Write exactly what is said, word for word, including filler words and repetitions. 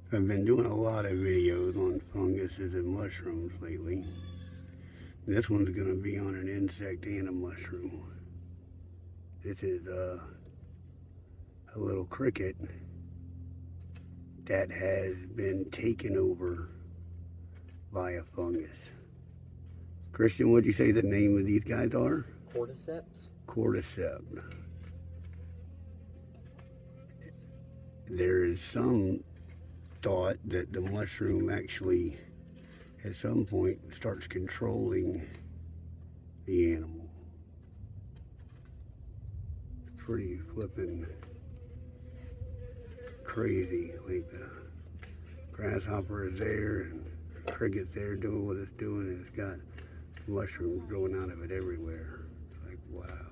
I've been doing a lot of videos on funguses and mushrooms lately. This one's going to be on an insect and a mushroom. This is uh, a little cricket that has been taken over by a fungus. Christian, what'd you say the name of these guys are? Cordyceps. Cordyceps. There is some thought that the mushroom actually at some point starts controlling the animal. It's pretty flippin' crazy. Like the grasshopper is there and the cricket's there doing what it's doing, and it's got mushrooms growing out of it everywhere. It's like, wow.